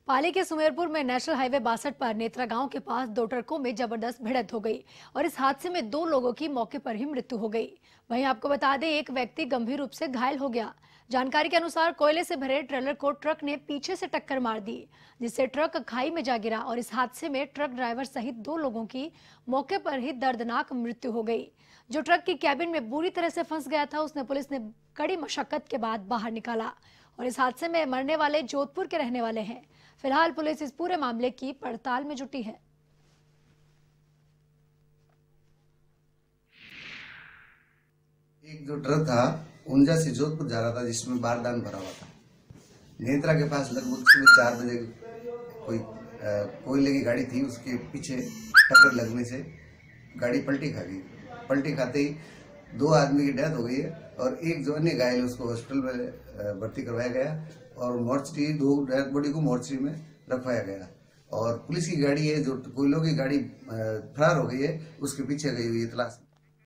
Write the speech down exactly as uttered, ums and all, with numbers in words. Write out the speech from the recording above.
पाली के सुमेरपुर में national highway बासठ पर नेत्रा गांव के पास दो ट्रकों में जबरदस्त भिड़ंत हो गई और इस हादसे में दो लोगों की मौके पर ही मृत्यु हो गई। वहीं आपको बता दें, एक व्यक्ति गंभीर रूप से घायल हो गया। जानकारी के अनुसार कोयले से भरे ट्रेलर को ट्रक ने पीछे से टक्कर मार दी, जिससे ट्रक खाई में जा गिरा और इस हादसे में ट्रक ड्राइवर सहित दो लोगों की मौके पर ही दर्दनाक मृत्यु हो गई। जो ट्रक की कैबिन में बुरी तरह से फंस गया था, उसने पुलिस ने कड़ी मशक्कत के बाद बाहर निकाला और इस हादसे में मरने वाले जोधपुर के रहने वाले हैं। फिलहाल पुलिस इस पूरे मामले की पड़ताल में जुटी है। एक जो ट्रक था ऊंजा से जोधपुर जा रहा था, जिसमें बारदान भरा हुआ था। नेत्रा के पास लगभग सुबह चार बजे कोई कोयले की गाड़ी थी, उसके पीछे टक्कर लगने से गाड़ी पलटी खा गई। पलटी खाते ही दो आदमी की डेथ हो गई है और एक जो अन्य घायल है उसको हॉस्पिटल में भर्ती करवाया गया और मोर्चरी दो डेथ बॉडी को मोर्चरी में रखवाया गया। और पुलिस की गाड़ी है जो कोयलों की गाड़ी फरार हो गई है, उसके पीछे गई हुई है तलाश।